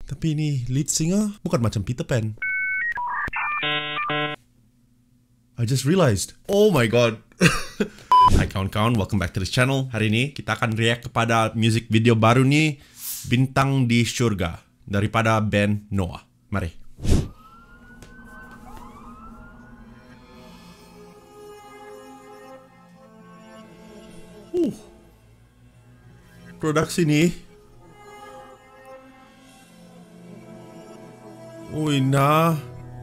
Tapi ini lead singer bukan macam Peter Pan. I just realized. Oh my god. Hai kawan-kawan, welcome back to this channel. Hari ini kita akan react kepada music video baru nih, Bintang di Surga, daripada band Noah. Mari. Produksi nih. Ui nah.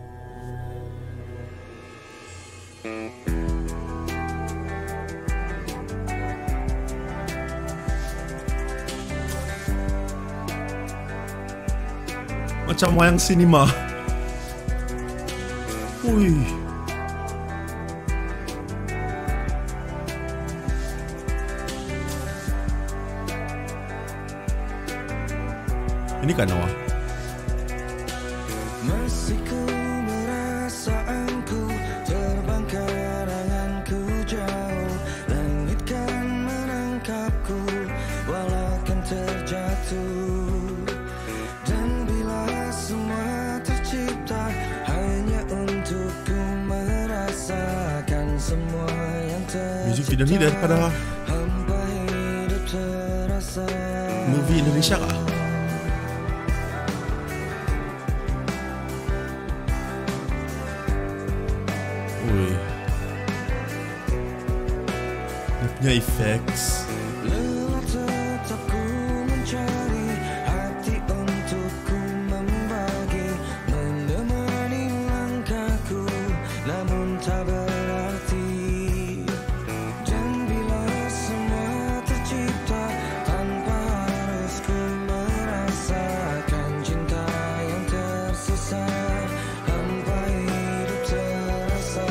Macam wayang sinema. Ui. Ini kan Noah. Masih ku merasa engkau terbang karanganku jauh. Langit kan menangkapku walau kan terjatuh. Dan bila semua tercipta hanya untukku merasakan semua yang tercipta. Music video ini daripada Hampa hidup terasa movie Indonesia kah? Wih. Dia punya effects. Lelah tetap ku mencari hati untukku membagi, menemani langkahku namun tak berarti. Dan bila semua tercipta tanpa harus ku merasakan cinta yang tersesat, hampa hidup terasa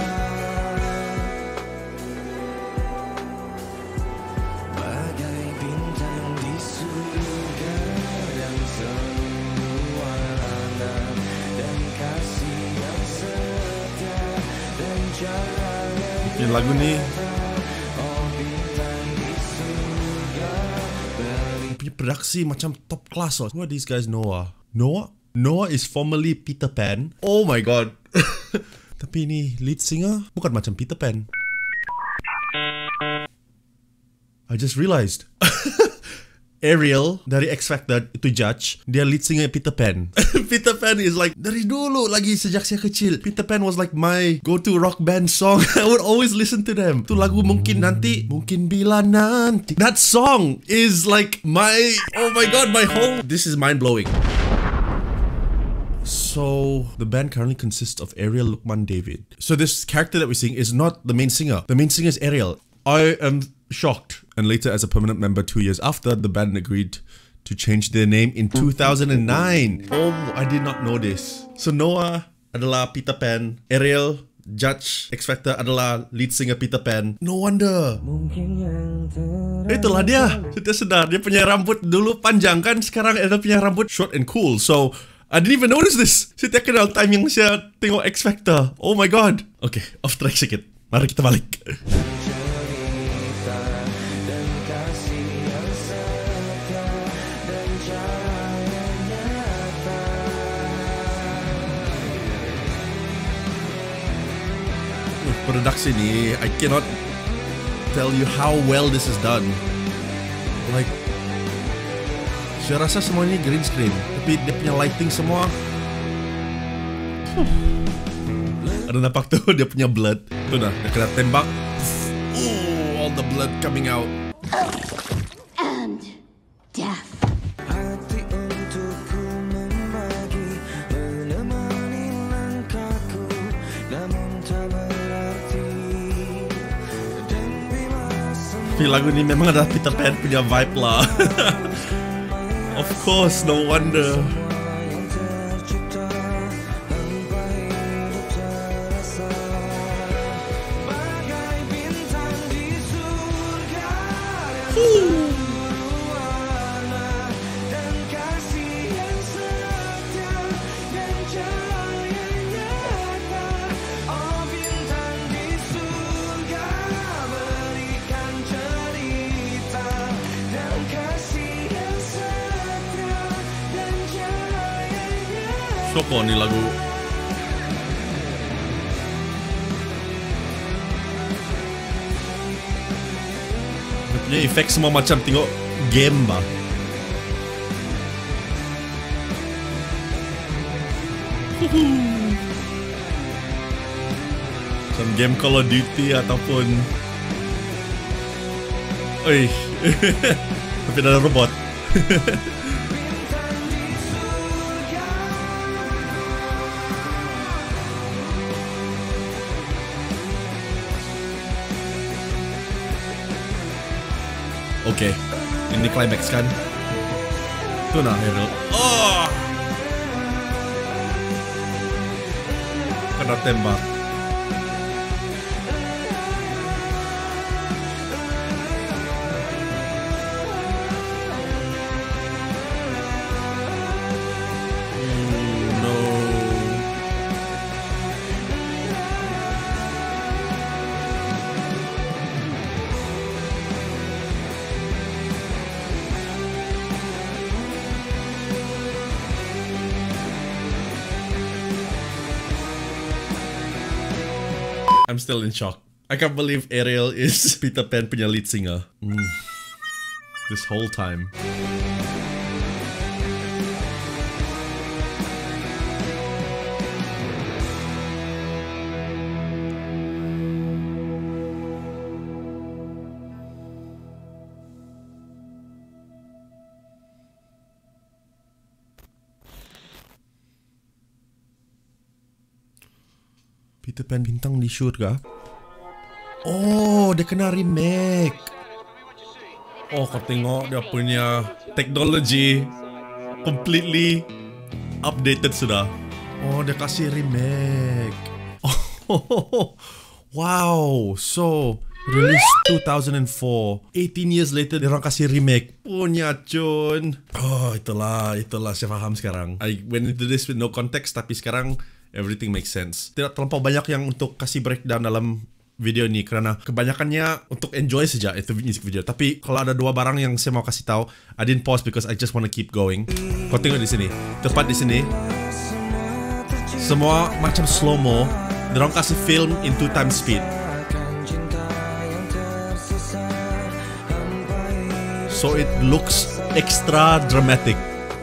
bagai bintang di surga yang selalu warna dan kasih yang setia dan caranya. Bikin lagu nih. Oh bintang di surga beri. Punya produksi macam top class loh. Who are these guys? Noah. Noah is formerly Peter Pan. Oh my god. Tapi ini lead singer bukan macam Peter Pan. I just realized. Ariel dari X Factor itu Judge, dia lead singer Peter Pan. Peter Pan is like dari dulu lagi sejak saya kecil. Peter Pan was like my go-to rock band song. I would always listen to them. Itu lagu mungkin bila nanti. That song is like my, oh my god, my whole, this is mind blowing. So the band currently consists of Ariel, Lukman, David. So this character that we're seeing is not the main singer. The main singer is Ariel. I am shocked. And later, as a permanent member 2 years after, the band agreed to change their name in 2009. Oh, I did not know this. So Noah adalah Peter Pan, Ariel, Judge, X Factor adalah lead singer Peter Pan. No wonder. Itulah dia. Sudah sedar. Dia punya rambut dulu panjang kan, sekarang dia punya rambut short and cool. So I didn't even notice this. Saya kenal time yang saya tengok X Factor. Oh my god. Okay, off track sedikit. Mari kita balik. Produksi ini, I cannot tell you how well this is done. Like, saya rasa semua ini green screen, tapi dia punya lighting semua. Ada nampak tuh dia punya blood. Tuh dah, dia kena tembak. All the blood coming out. And death. Hati untukku membagi, menemani langkahku namun tak berarti. Dan bila Tapi lagu ini memang ada Peter Pan punya vibe lah. Of course, no wonder. yang tercipta hampa hidup terasa bagai bintang di surga yang warna dan kasih yang setia dan cahaya nyata. Oh bintang di surga berikan cerita dan kasih yang setia dan cahaya. Soko nih lagu. Dia punya efek semua macam tengok game bah. Macam game Call of Duty ataupun oi. Tapi ada robot. Oke, ini climax kan? Itu nah Ariel. Oh, kena tembak. No. I'm still in shock. I can't believe Ariel is Peter Pan punya lead singer. This whole time. Peter Pan bintang di surga. Oh, dia kena remake. Oh, kau tengok dia punya teknologi completely updated sudah. Oh, dia kasih remake. Oh, wow. So, released 2004. 18 years later, dia orang kasih remake. Punya cun. Oh, itulah saya faham sekarang. I went into this with no context, tapi sekarang everything makes sense. Tidak terlampau banyak yang untuk kasih breakdown dalam video ini karena kebanyakannya untuk enjoy saja itu music video. Tapi kalau ada dua barang yang saya mau kasih tahu, I didn't pause because I just want to keep going. Kau tengok di sini, tepat di sini, semua macam slow mo. Dia kasih film in 2 times speed. So it looks extra dramatic.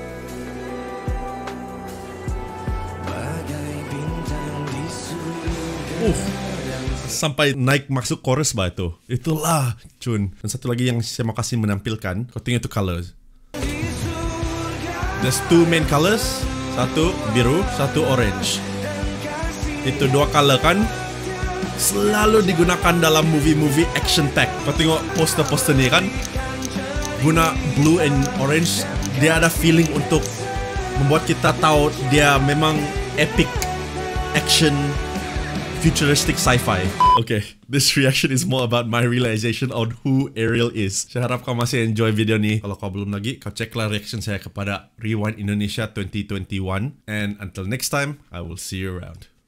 Sampai naik masuk chorus bah itu. Itulah cun. Dan satu lagi yang saya mau kasih menampilkan, kau tengok itu colors. There's 2 main colors, satu biru, satu orange. Itu 2 color kan selalu digunakan dalam movie-movie action pack. Kau tengok poster-poster ni kan, guna blue and orange, dia ada feeling untuk membuat kita tahu dia memang epic action futuristic sci-fi. Okay, this reaction is more about my realization on who Ariel is. Saya harap kau masih enjoy video ni. Kalau kau belum lagi, kau ceklah reaction saya kepada Rewind Indonesia 2021. And until next time, I will see you around.